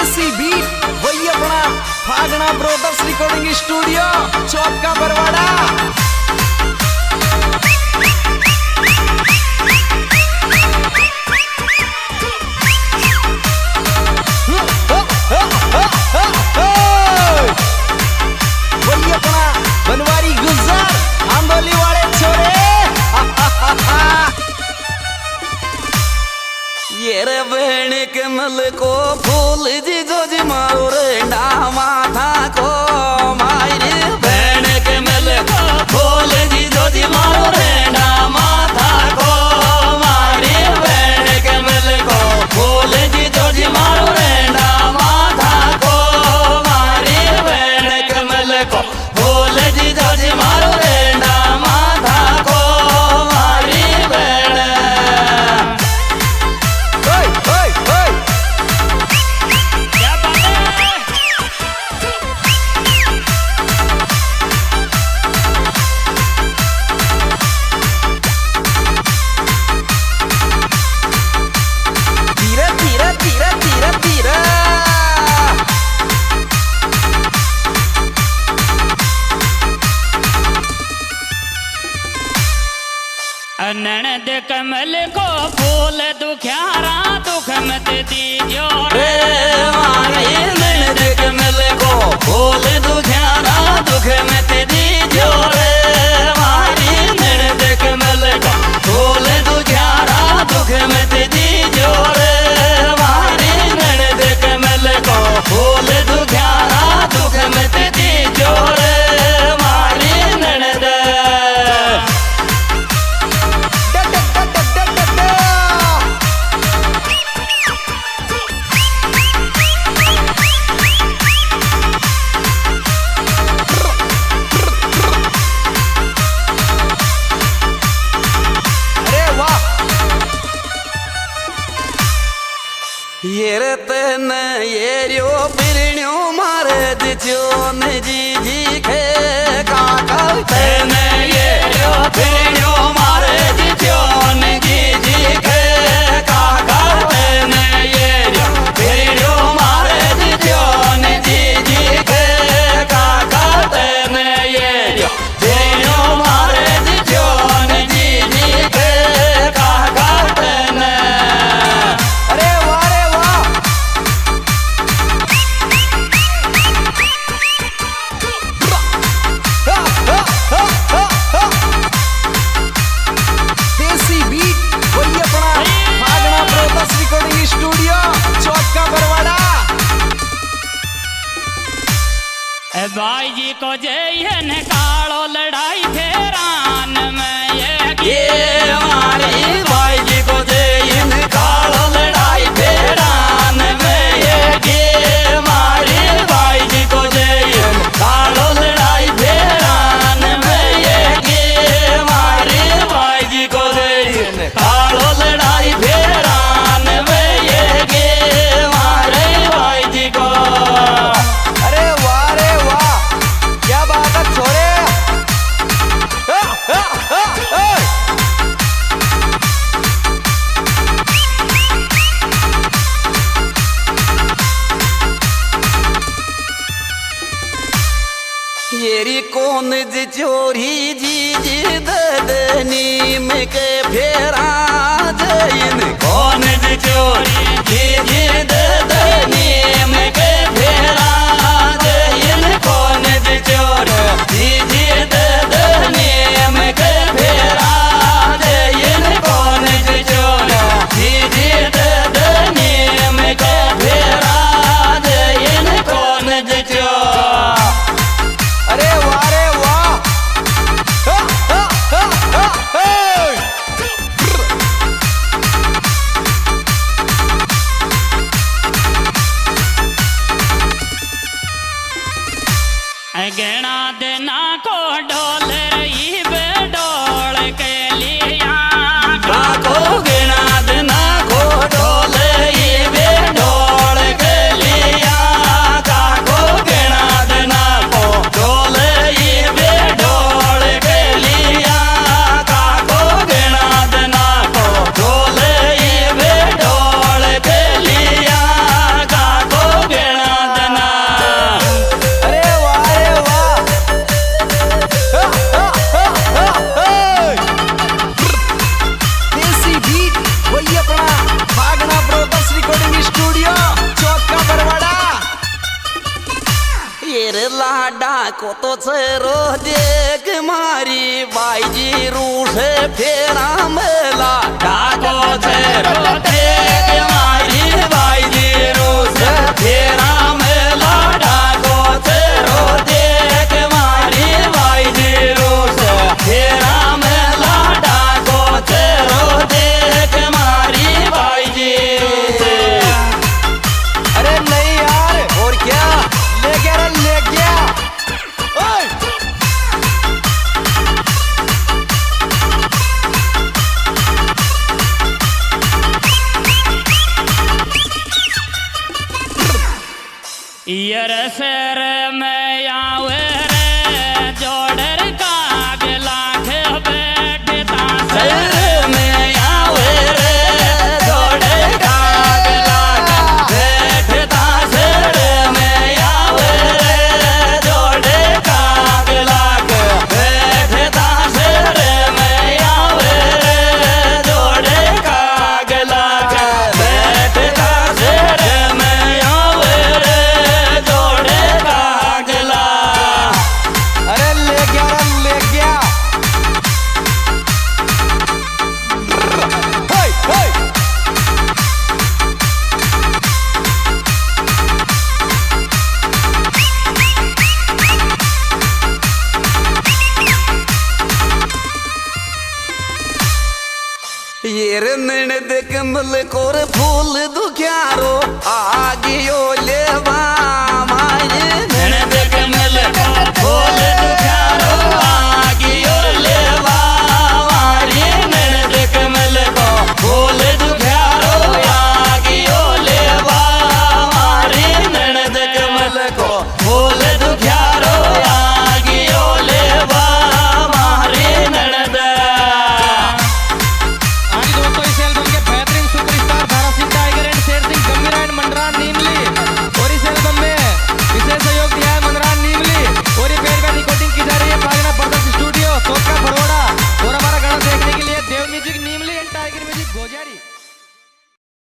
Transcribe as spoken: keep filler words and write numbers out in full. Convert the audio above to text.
देसी बीट वही अपना फागना ब्रोदर्स रिकॉर्डिंग स्टूडियो चौक का बरवाड़ा। वही अपना बनवारी गुलजार आंदोली वाले छोरे। ये रे बहन के मल को फूल जी जो जी मारो रे डामा था को मायरे बहन के मल को फूल जी जो जी मारो रे डामा था को मायरे बहन के मल को फूल जी जो जी मारो रे डामा था को मायरे बहन के मल को फूल जी जो जी मारो रे डामा था को मायरे बहन। ननद कमल को फूल दुख्यारा दुख मत दीजो रे मारे ननद कमल को फूल दुख्यारा दुख मत दीजो रे मारे ननद कमल को फूल दुख्यारा दुख मत दीजो रे मारे ननद कमल को फूल दुख्यारा दुख मत दीजो रे मारे ननद। ये रतन ये रियो बिरण्यो मारे दिचोन जी जी खे काका तन ये रियो बिरण्यो मारे दिचोन जी जी खे काका तन ये रियो बिरण्यो मारे दिचोन जी जी खे काका तन ये रियो बिरण्यो मारे दिचोन जी जी खे काका तन। अरे वाह रे वाह। देसी बीट वही अपना फागना ब्रोदर्स रिकॉर्डिंग स्टूडियो चौक का बरवाड़ा। भाई जी को जय है कालो लड़ाई फेरान में ये ये हमारे भाई जी को जय कालो लड़ाई फेरान में ये गे हमारे भाई जी को जय कालो लड़ाई फेरान में ये गे हमारे भाई जी को जय कालो लड़ाई फेरान में ये गे हमारे भाई जी को। अरे वाह रे वाह क्या बात है छोरे। हा, हा, हा, हा। येरी कौन जी चोरी जी जी ददनी में के फेरा जइन कौन जी चोरी जी जी ददनी में के फेरा जइन कौन जी चोरी जी जी ददनी में के फेरा जइन कौन जी चोरी जी जी ददनी में के फेरा जइन कौन जी चोरी। अरे वाह रे वाह। हा, हा, हा, हा, हा। गणा देना को ढोल रही बेडोल के लिया को गणा देना को ढोल ये बेडोल के लिया को गणा देना को ढोल ये बेडोल के लिया को गणा देना को ढोल ये बेडोल के लिया को लाडा को तो चेरो देख मारी बाई जी रूठे फेरा मेला डाको चेरो देख मारी बाई जी रूठे फेरा मेला डाको चेरो देख मारी बाई जी रूठे फेरा मेला डाको चेरो देख मारी बाई जी। अरे नहीं यार, और क्या ले गया रे, ले गया। ओए! यर सर में आवे रे जोड़र का गला के बैठता सर में आवे रे जोड़र का गला के बैठता सर में आवे रे जोड़र का गला के बैठता सर में आवे रे जोड़र का गला के बैठता सर में आवे रे जोड़र का गला। अरे ले गया रे, ले गया। हाय हाय। ये रे नैन देख मल कोर फूल दुख्यारो आ गियो